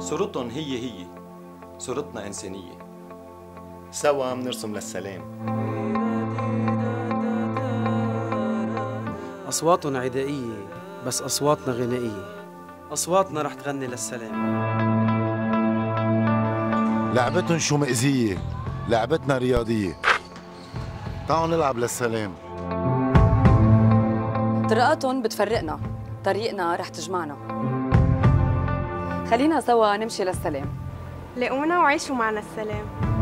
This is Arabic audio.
صورتهم هي صورتنا إنسانية. سوا منرسم للسلام. أصواتهم عدائية بس أصواتنا غنائية. أصواتنا رح تغني للسلام. لعبتهم شو مأزية، لعبتنا رياضية. تعالوا نلعب للسلام. طرقاتهم بتفرقنا، طريقنا رح تجمعنا. خلينا سوا نمشي للسلام. لاقونا وعيشوا معنا السلام.